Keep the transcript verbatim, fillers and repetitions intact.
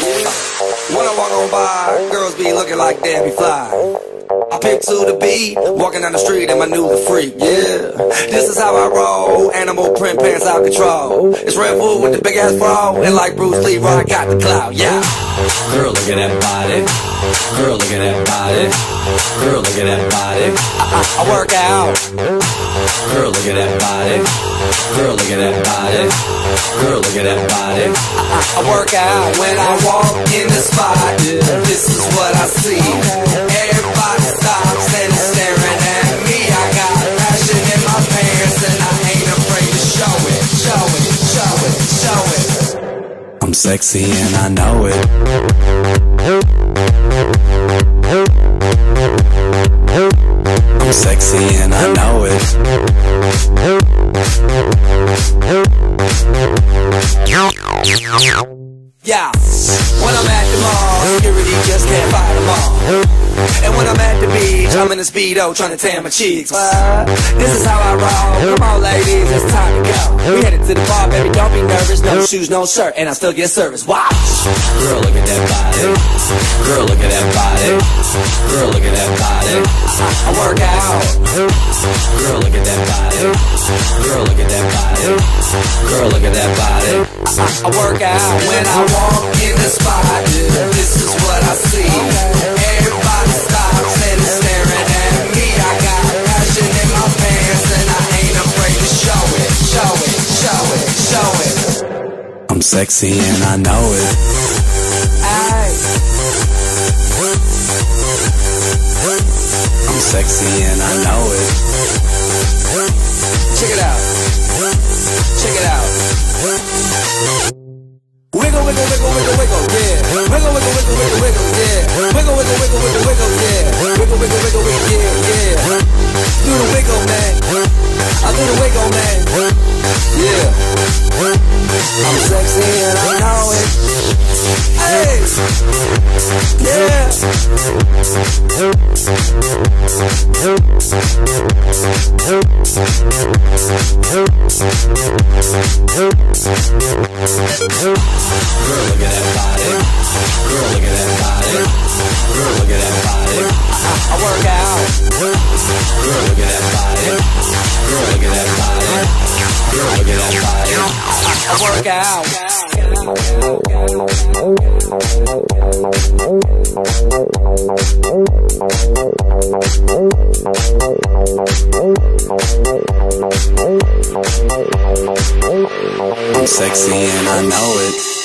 When I walk on by, girls be looking like Debbie Fly. I pick to the beat, walking down the street and my new freak, yeah. This is how I roll, animal print pants out control. It's Red Bull with the big ass bra, and like Bruce Lee, I got the clout, yeah. Girl, look at that body. Girl, look at that body. Girl, look at that body. I, I, I work out. Girl, look at that body. Girl, look at that body. Girl, look at that body. I, I, I work out when I walk in the spot. This is what I see. Everybody stops and is staring at me. I got passion in my pants and I ain't afraid to show it, show it, show it, show it. I'm sexy and I know it. I'm sexy and I know it. Yeah, when I'm at the mall, security just can't fight them all. And when I'm at the beach, I'm in a Speedo trying to tan my cheeks. What? This is how I roll. Come on, ladies, it's time to go. We headed to the bar, baby, don't be nervous. No shoes, no shirt, and I still get service. Watch. Girl, look at that body. Girl, look at that body. Girl, look at that body. I, I work out. Girl, look at that body. Girl, look at that body. Girl, look at that body. I, I work out when I walk in the spot. This is what I see. Everybody stops and is staring at me. I got passion in my pants and I ain't afraid to show it, show it, show it, show it. I'm sexy and I know it. Aye. I'm sexy and I know it. Check it out. Check it out. Wiggle, wiggle, wiggle, wiggle, wiggle, yeah. Wiggle, wiggle, wiggle, wiggle, wiggle, yeah. Wiggle, wiggle, wiggle, wiggle, wiggle, yeah. Wiggle, wiggle, wiggle, wiggle, yeah, yeah. Do the wiggle, man. I do the wiggle, man. Yeah. I'm sexy and I know it. Hey. Yeah. Girl, look at that body. Girl, look at that body. Girl, look at that body. I, I work out. Girl, look at that body. Girl, look at that body. Girl, look at that body. I, I work out. I'm sexy and I know it.